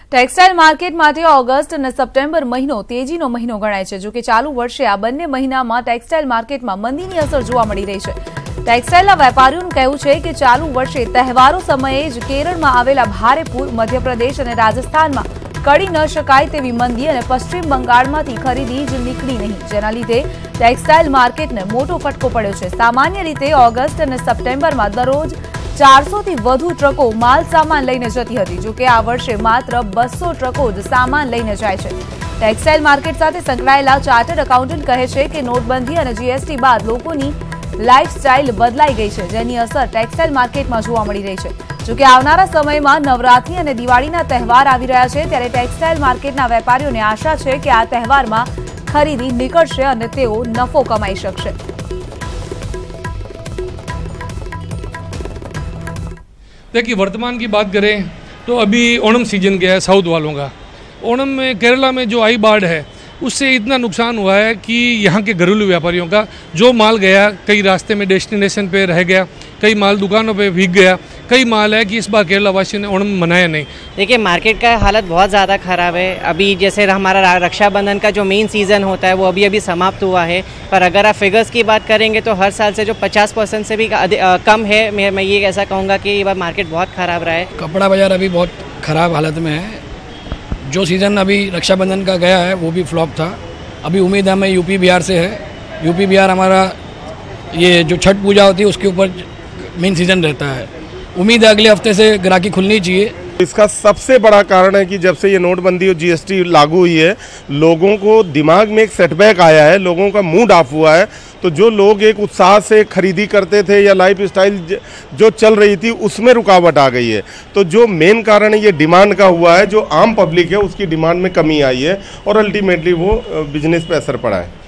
Textile market માટે August અને September મહિનો તેજીનો મહિનો ગણાય છે। જો કે ચાલુ વર્ષે આ બંને મહિનામાં ટેક્સટાઇલ માર્કેટમાં મંદીની અસર જોવા મળી રહી છે। ટેક્સટાઇલના વેપારીઓનું કહેવું છે કે ચાલુ વર્ષે તહેવારો સમયે જ કેરળમાં આવેલા ભારે પૂર, મધ્યપ્રદેશ અને રાજસ્થાનમાં કડી ન શકાય તેવી મંદી અને પશ્ચિમ બંગાળમાંથી ખરીદી જ નીકળી નહીં, જેના લીધે ટેક્સટાઇલ માર્કેટને મોટો ફટકો પડ્યો છે। સામાન્ય રીતે ઓગસ્ટ અને સપ્ટેમ્બરમાં દરરોજ 400 થી વધુ ટ્રકો માલ સામાન લઈને જતી હતી। જો કે આ વર્ષે માત્ર 200 ટ્રકો જ સામાન લઈને જાય છે। ટેક્સટાઇલ માર્કેટ સાથે સંકળાયેલા ચાર્ટર્ડ એકાઉન્ટન્ટ કહે છે કે નોટબંધી અને જીએસટી બાદ લોકોની લાઇફસ્ટાઇલ બદલાઈ ગઈ છે, જેની અસર ટેક્સટાઇલ માર્કેટમાં જોવા મળી રહી છે। જો કે આવનારા સમયમાં નવરાત્રી અને દિવાળીના તહેવાર આવી રહ્યા છે, ત્યારે ટેક્સટાઇલ માર્કેટના વેપારીઓને આશા છે કે આ તહેવારમાં ખરીદી નીકળશે અને તેઓ નફો કમાઈ શકશે। देखिए, वर्तमान की बात करें तो अभी ओणम सीजन गया है साउथ वालों का। ओणम में केरला में जो आई बाढ़ है उससे इतना नुकसान हुआ है कि यहाँ के घरेलू व्यापारियों का जो माल गया कई रास्ते में डेस्टिनेशन पे रह गया, कई माल दुकानों पे भीग गया, कई माल है कि इस बार केरला वासियों ने ओणम मनाया नहीं। देखिए, मार्केट का हालत बहुत ज़्यादा ख़राब है। अभी जैसे हमारा रक्षाबंधन का जो मेन सीज़न होता है वो अभी समाप्त हुआ है, पर अगर आप फिगर्स की बात करेंगे तो हर साल से जो 50% से भी कम है। मैं ये ऐसा कहूँगा कि ये बार मार्केट बहुत ख़राब रहा है। कपड़ा बाज़ार अभी बहुत ख़राब हालत में है। जो सीज़न अभी रक्षाबंधन का गया है वो भी फ्लॉप था। अभी उम्मीद हमें यूपी बिहार से है। यूपी बिहार हमारा ये जो छठ पूजा होती है उसके ऊपर मेन सीज़न रहता है। उम्मीद है अगले हफ्ते से ग्राहकी खुलनी चाहिए। इसका सबसे बड़ा कारण है कि जब से ये नोटबंदी और जीएसटी लागू हुई है, लोगों को दिमाग में एक सेटबैक आया है, लोगों का मूड ऑफ हुआ है। तो जो लोग एक उत्साह से खरीदी करते थे या लाइफ स्टाइल जो चल रही थी उसमें रुकावट आ गई है। तो जो मेन कारण है ये डिमांड का हुआ है, जो आम पब्लिक है उसकी डिमांड में कमी आई है और अल्टीमेटली वो बिजनेस पे असर पड़ा है।